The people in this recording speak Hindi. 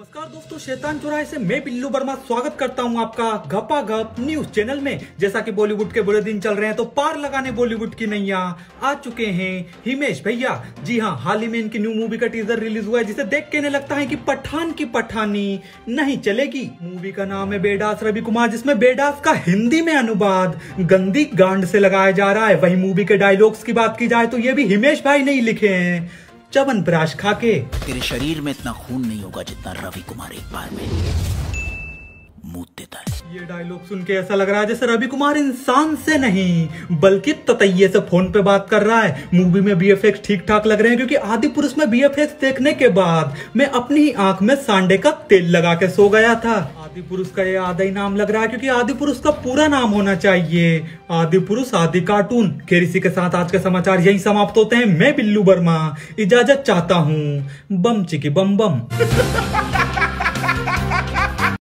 नमस्कार दोस्तों, शैतान चौराहे से मैं बिल्लू वर्मा स्वागत करता हूं आपका गपा गप न्यूज चैनल में। जैसा कि बॉलीवुड के बुरे दिन चल रहे हैं तो पार लगाने बॉलीवुड की नैया आ चुके हैं हिमेश भैया। जी हां, हाल ही में इनकी न्यू मूवी का टीजर रिलीज हुआ है जिसे देख के लगता है कि पठान की पठानी नहीं चलेगी। मूवी का नाम है बेडास रवि कुमार, जिसमें बेडास का हिंदी में अनुवाद गंदी गांड से लगाया जा रहा है। वही मूवी के डायलॉग्स की बात की जाए तो ये भी हिमेश भाई ने ही लिखे हैं, च्यवनप्राश खा के। तेरे शरीर में इतना खून नहीं होगा जितना रवि कुमार एक बार में मूत देता है। ये डायलॉग सुन के ऐसा लग रहा है जैसे रवि कुमार इंसान से नहीं बल्कि ततैये से फोन पे बात कर रहा है। मूवी में बीएफएक्स ठीक ठाक लग रहे हैं, क्योंकि आदि पुरुष में बीएफएक्स देखने के बाद मैं अपनी ही आंख में सांडे का तेल लगा के सो गया था। आदि पुरुष का ये आधा ही नाम लग रहा है, क्योंकि आदि पुरुष का पूरा नाम होना चाहिए आदि पुरुष आदि कार्टून। खैर, इसी के साथ आज के समाचार यही समाप्त होते हैं। मैं बिल्लू वर्मा इजाजत चाहता हूँ। बम चिकी बम बम।